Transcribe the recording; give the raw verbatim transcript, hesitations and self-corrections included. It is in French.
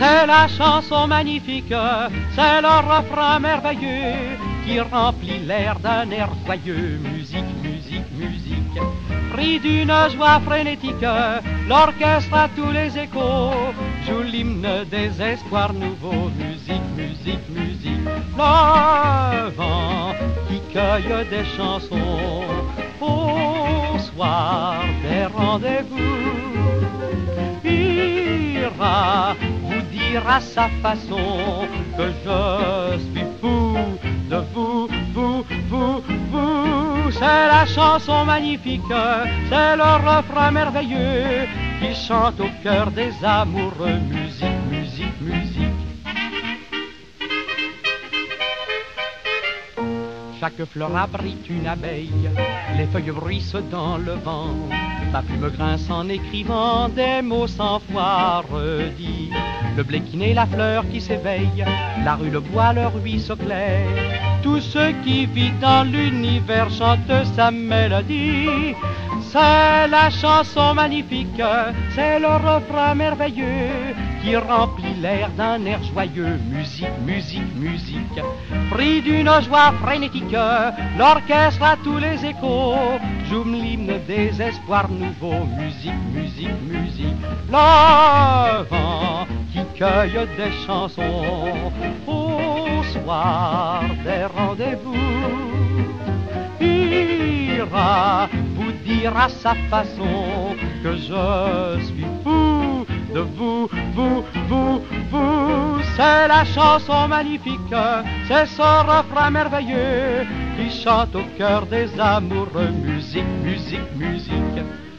C'est la chanson magnifique, c'est le refrain merveilleux qui remplit l'air d'un air joyeux. Musique, musique, musique, pris d'une joie frénétique, l'orchestre à tous les échos joue l'hymne des espoirs nouveaux. Musique, musique, musique, le vent qui cueille des chansons au soir des rendez-vous ira vous dire à sa façon que je suis fou de vous, vous, vous, vous. C'est la chanson magnifique, c'est le refrain merveilleux qui chante au cœur des amoureux. Musique, musique, musique. Chaque fleur abrite une abeille, les feuilles bruissent dans le vent, ma plume grince en écrivant des mots sans foi redits. Le blé qui naît, la fleur qui s'éveille, la rue, le bois, le ruisseau clair, tout ce qui vit dans l'univers chante sa mélodie. C'est la chanson magnifique, c'est le refrain merveilleux qui remplit l'air d'un air joyeux. Musique, musique, musique, pris d'une joie frénétique, l'orchestre à tous les échos joue l'hymne des espoirs nouveaux. Musique, musique, musique, le vent qui cueille des chansons au soir des rendez-vous ira vous dire à sa façon que je suis fou de vous, vous, vous, vous. C'est la chanson magnifique, c'est ce refrain merveilleux qui chante au cœur des amoureux. Musique, musique, musique.